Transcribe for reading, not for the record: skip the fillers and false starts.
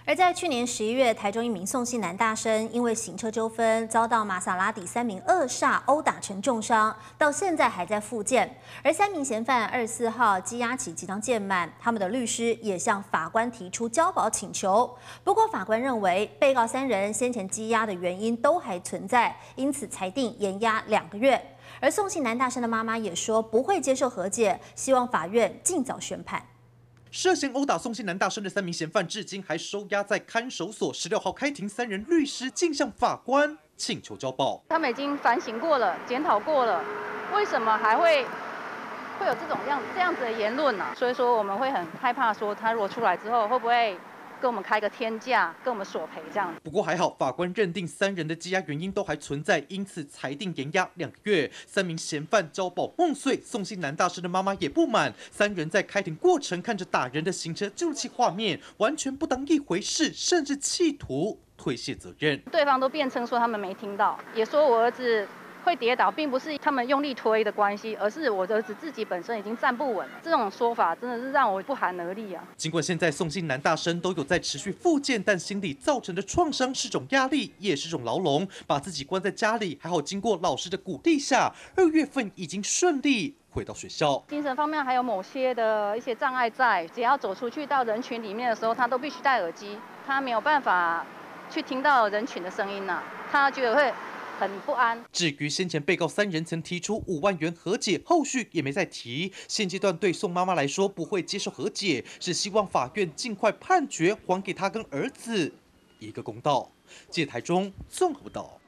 而在去年11月，台中一名宋姓男大生因为行车纠纷，遭到玛莎拉蒂3名恶煞殴打成重伤，到现在还在复健。而3名嫌犯24号羁押期即将届满，他们的律师也向法官提出交保请求。不过法官认为，被告3人先前羁押的原因都还存在，因此裁定延押2个月。而宋姓男大生的妈妈也说不会接受和解，希望法院尽早宣判。 涉嫌殴打宋姓男大生的3名嫌犯，至今还收押在看守所。16号开庭，3人律师竟向法官请求交保。 他们已经反省过了，检讨过了，为什么还会有这样子的言论呢？所以说我们会很害怕，说他如果出来之后，会不会跟我们开个天价，跟我们索赔这样。 不过还好，法官认定3人的羁押原因都还存在，因此裁定延押2个月。3名嫌犯交保梦碎，宋姓男大生的妈妈也不满。3人在开庭过程看着打人的行车记录器画面，完全不当一回事，甚至企图推卸责任。 对方都辩称说他们没听到，也说我儿子 会跌倒，并不是他们用力推的关系，而是我的儿子自己本身已经站不稳了。这种说法真的是让我不寒而栗啊！ 尽管现在宋姓男大生都有在持续复健，但心理造成的创伤是种压力，也是种牢笼。把自己关在家里，还好经过老师的鼓励下，2月份已经顺利回到学校。 精神方面还有某些的一些障碍在，只要走出去到人群里面的时候，他都必须戴耳机，他没有办法去听到人群的声音呐，他觉得会 很不安。 至于先前被告3人曾提出5万元和解，后续也没再提。现阶段对宋妈妈来说不会接受和解，是希望法院尽快判决，还给她跟儿子一个公道。记者台中综合报道。